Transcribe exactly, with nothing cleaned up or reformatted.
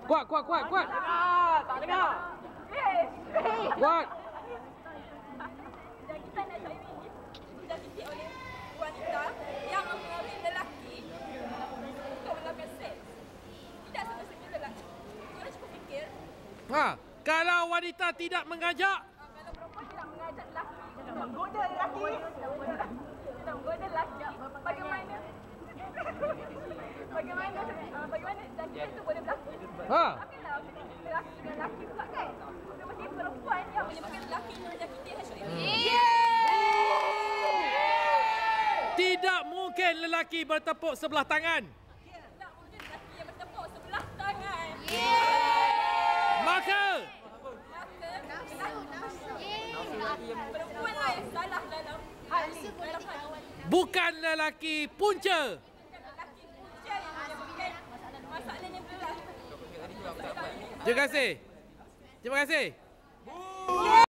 Kuat, kuat, kuat, kuat. Tak dengar. Kuat. Dan kita nak cari ini didampingi oleh wanita yang mempengaruhi lelaki untuk melakukan seks. Tidak semestinya lelaki. Korang cuba fikir. Ha, kalau wanita tidak mengajak, Kalau perempuan tidak mengajak lelaki untuk Menggoda lelaki. tidak menggoda lelaki, bagaimana? Bagaimana uh, bagaimana dan itu boleh berlaku? ha, Takkanlah lelaki dengan lelaki pula kan? Seperti perempuan yang menyebabkan lelaki menjangkiti H I V. tidak mungkin lelaki bertepuk sebelah tangan. Tak mungkin lelaki yang bertepuk sebelah tangan. Maka Maka perempuanlah yang salah dalam hal ini. Dalam hal ini. bukan lelaki punca. Lelaki punca yang menyebabkan masalahnya berlaku. Terima kasih. Terima kasih.